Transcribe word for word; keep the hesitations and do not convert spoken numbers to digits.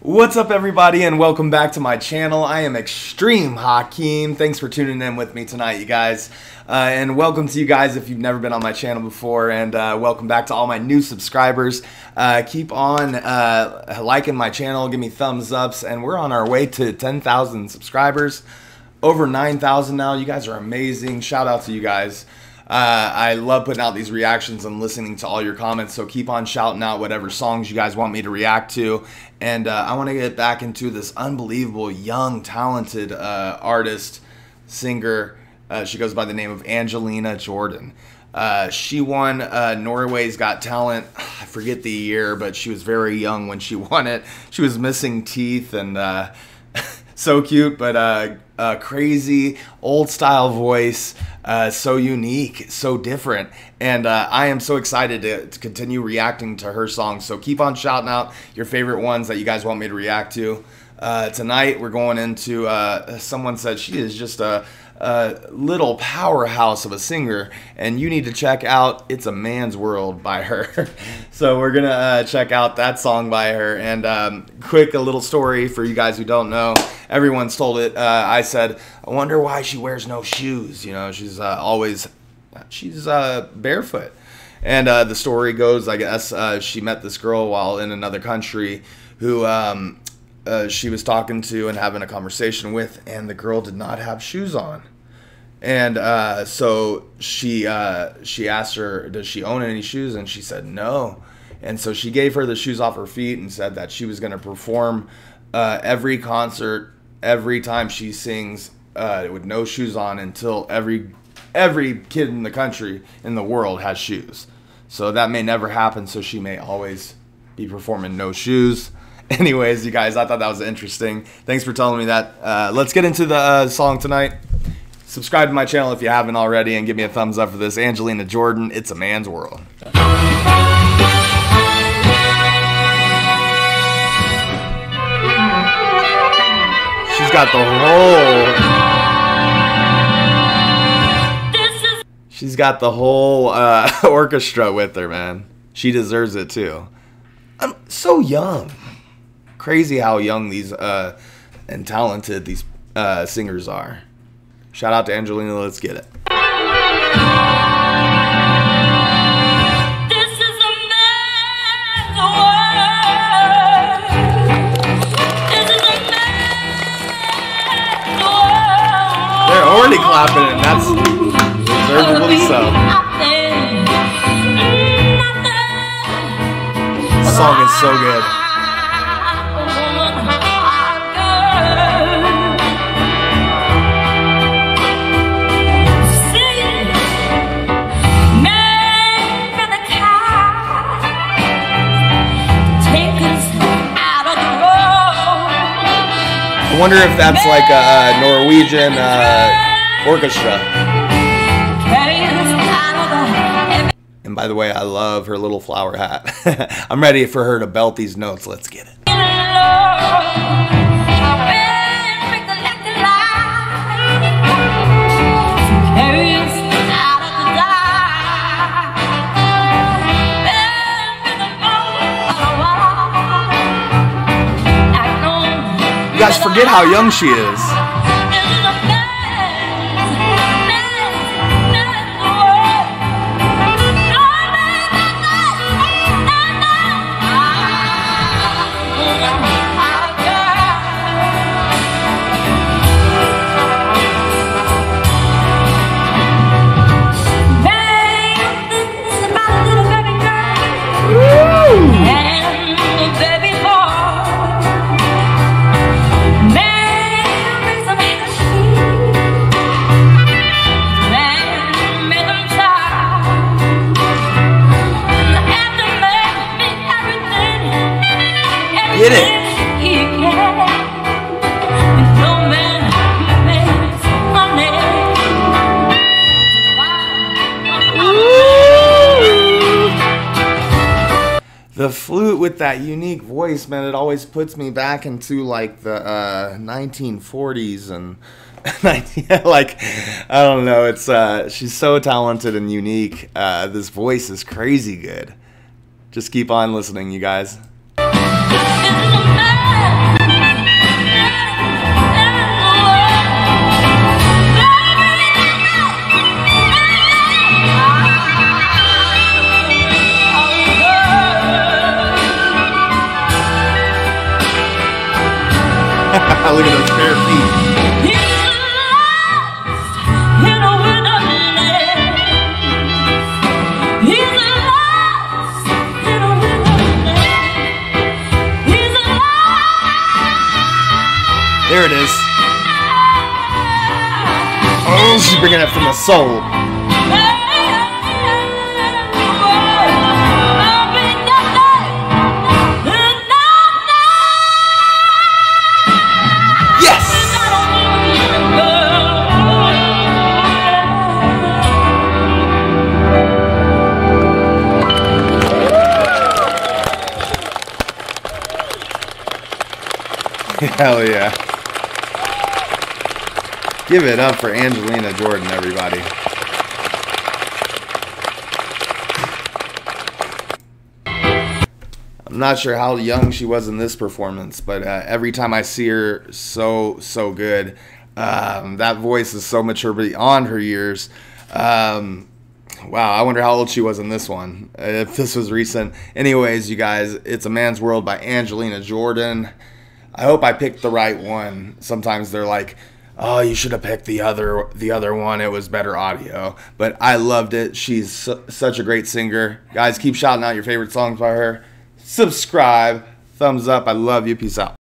What's up, everybody, and welcome back to my channel. I am Extreme Hakeem. Thanks for tuning in with me tonight, you guys. Uh, and welcome to you guys if you've never been on my channel before, and uh, welcome back to all my new subscribers. Uh, keep on uh, liking my channel, give me thumbs ups, and we're on our way to ten thousand subscribers. Over nine thousand now. You guys are amazing. Shout out to you guys. Uh, I love putting out these reactions and listening to all your comments, so keep on shouting out whatever songs you guys want me to react to. And uh, I want to get back into this unbelievable, young, talented uh, artist, singer. Uh, she goes by the name of Angelina Jordan. Uh, she won uh, Norway's Got Talent. I forget the year, but she was very young when she won it. She was missing teeth and uh, so cute, but uh, uh, crazy, old-style voice. Uh, so unique, so different, and uh, I am so excited to, to continue reacting to her songs. So keep on shouting out your favorite ones that you guys want me to react to. Uh, tonight we're going into, uh, someone said she is just a, a little powerhouse of a singer, and you need to check out It's a Man's World by her. So we're gonna uh, check out that song by her. And um, quick, a little story for you guys who don't know. Everyone's told it. Uh, I said, I wonder why she wears no shoes. You know, she's uh, always, she's uh, barefoot. And uh, the story goes, I guess, uh, she met this girl while in another country who um, uh, she was talking to and having a conversation with, and the girl did not have shoes on. And uh, so she uh, she asked her, does she own any shoes? And she said no. And so she gave her the shoes off her feet and said that she was going to perform uh, every concert, every time she sings uh, with no shoes on until every every kid in the country, in the world, has shoes. So that may never happen, so she may always be performing no shoes. Anyways, you guys, I thought that was interesting. Thanks for telling me that. Uh, let's get into the uh, song tonight. Subscribe to my channel if you haven't already, and give me a thumbs up for this. Angelina Jordan, It's a Man's World. She's got the whole... She's got the whole uh, orchestra with her, man. She deserves it, too. I'm so young. Crazy how young these uh, and talented these uh, singers are. Shout out to Angelina. Let's get it. This is a man's world. This is a man's world. They're already clapping, and that's deservedly so. This song is so good. I wonder if that's like a, a Norwegian uh, orchestra. And by the way, I love her little flower hat. I'm ready for her to belt these notes. Let's get it. You guys forget how young she is. Get it. The flute with that unique voice, man, it always puts me back into like the uh, nineteen forties and like, I don't know, it's uh, she's so talented and unique. Uh, this voice is crazy good. Just keep on listening, you guys. This is a man. Look at those bare feet. There it is. Oh, she's bringing it from the soul. Yes! Hell yeah. Give it up for Angelina Jordan, everybody. I'm not sure how young she was in this performance, but uh, every time I see her, so, so good. Um, that voice is so mature beyond her years. Um, wow, I wonder how old she was in this one, if this was recent. Anyways, you guys, it's A Man's World by Angelina Jordan. I hope I picked the right one. Sometimes they're like, oh, you should have picked the other the other one. It was better audio. But I loved it. She's su such a great singer. Guys, keep shouting out your favorite songs by her. Subscribe. Thumbs up. I love you. Peace out.